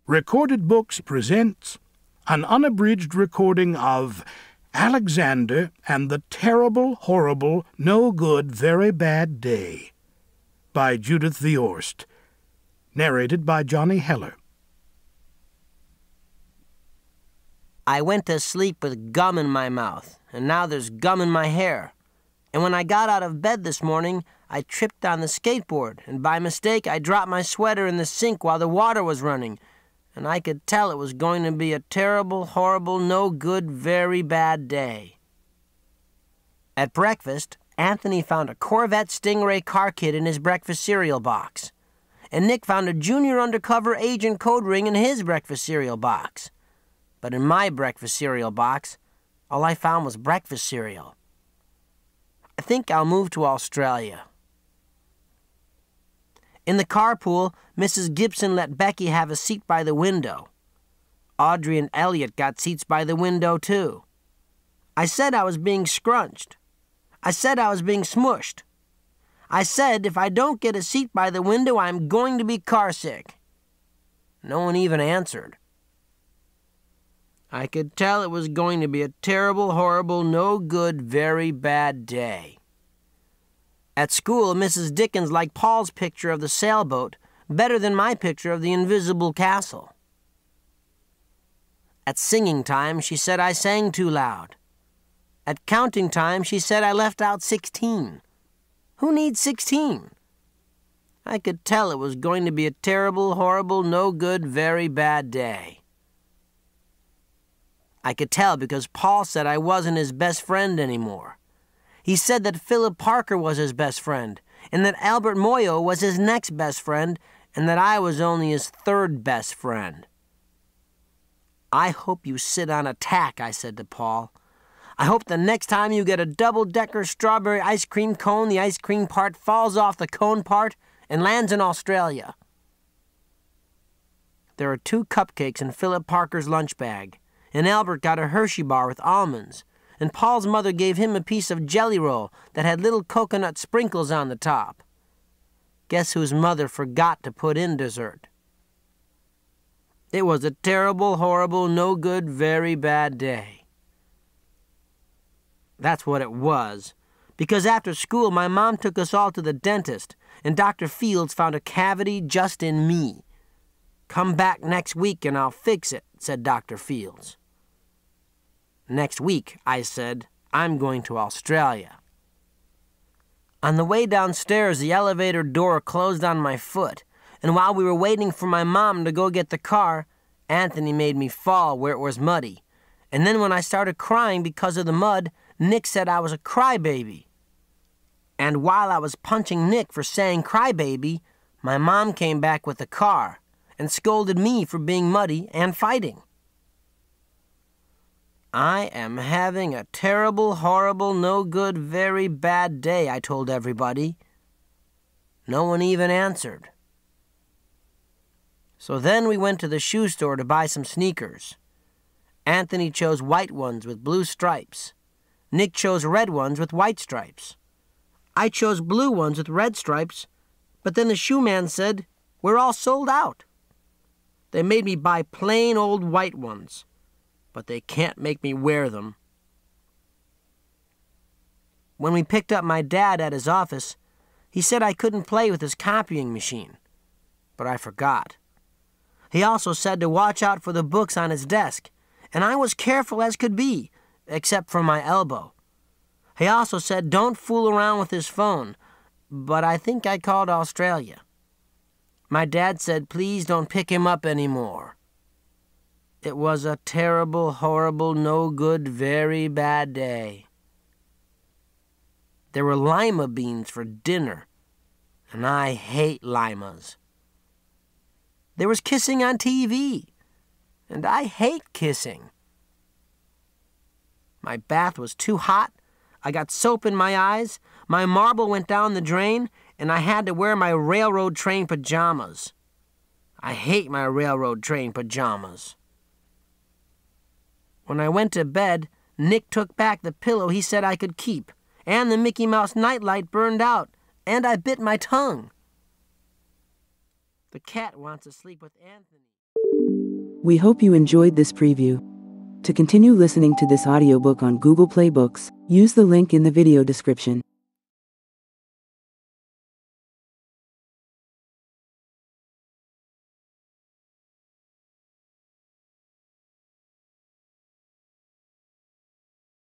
Recorded Books presents an unabridged recording of Alexander and the Terrible, Horrible, No Good, Very Bad Day by Judith Viorst, narrated by Johnny Heller. I went to sleep with gum in my mouth, and now there's gum in my hair. And when I got out of bed this morning, I tripped on the skateboard, and by mistake I dropped my sweater in the sink while the water was running, and I could tell it was going to be a terrible, horrible, no good, very bad day. At breakfast, Anthony found a Corvette Stingray car kit in his breakfast cereal box, and Nick found a junior undercover agent code ring in his breakfast cereal box. But in my breakfast cereal box, all I found was breakfast cereal. I think I'll move to Australia. In the carpool, Mrs. Gibson let Becky have a seat by the window. Audrey and Elliot got seats by the window, too. I said I was being scrunched. I said I was being smushed. I said if I don't get a seat by the window, I'm going to be carsick. No one even answered. I could tell it was going to be a terrible, horrible, no good, very bad day. At school, Mrs. Dickens liked Paul's picture of the sailboat better than my picture of the invisible castle. At singing time, she said I sang too loud. At counting time, she said I left out 16. Who needs 16? I could tell it was going to be a terrible, horrible, no good, very bad day. I could tell because Paul said I wasn't his best friend anymore. He said that Philip Parker was his best friend, and that Albert Moyo was his next best friend, and that I was only his third best friend. I hope you sit on a tack, I said to Paul. I hope the next time you get a double-decker strawberry ice cream cone, the ice cream part falls off the cone part and lands in Australia. There are 2 cupcakes in Philip Parker's lunch bag, and Albert got a Hershey bar with almonds, and Paul's mother gave him a piece of jelly roll that had little coconut sprinkles on the top. Guess whose mother forgot to put in dessert? It was a terrible, horrible, no good, very bad day. That's what it was, because after school my mom took us all to the dentist, and Dr. Fields found a cavity just in me. Come back next week and I'll fix it, said Dr. Fields. Next week, I said, I'm going to Australia. On the way downstairs, the elevator door closed on my foot, and while we were waiting for my mom to go get the car, Anthony made me fall where it was muddy. And then when I started crying because of the mud, Nick said I was a crybaby. And while I was punching Nick for saying crybaby, my mom came back with the car and scolded me for being muddy and fighting. I am having a terrible, horrible, no good, very bad day, I told everybody. No one even answered. So then we went to the shoe store to buy some sneakers. Anthony chose white ones with blue stripes. Nick chose red ones with white stripes. I chose blue ones with red stripes, but then the shoe man said, "We're all sold out." They made me buy plain old white ones, but they can't make me wear them. When we picked up my dad at his office, he said I couldn't play with his copying machine, but I forgot. He also said to watch out for the books on his desk, and I was careful as could be, except for my elbow. He also said don't fool around with his phone, but I think I called Australia. My dad said please don't pick him up anymore. It was a terrible, horrible, no good, very bad day. There were lima beans for dinner, and I hate limas. There was kissing on TV, and I hate kissing. My bath was too hot, I got soap in my eyes, my marble went down the drain, and I had to wear my railroad train pajamas. I hate my railroad train pajamas. When I went to bed, Nick took back the pillow he said I could keep, and the Mickey Mouse nightlight burned out, and I bit my tongue. The cat wants to sleep with Anthony. We hope you enjoyed this preview. To continue listening to this audiobook on Google Play Books, use the link in the video description.